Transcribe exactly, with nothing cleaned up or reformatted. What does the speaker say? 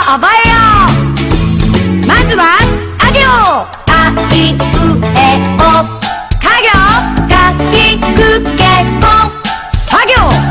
覚えよう。まずはあ行。あいうえお。か行。かきくけこ。さ行。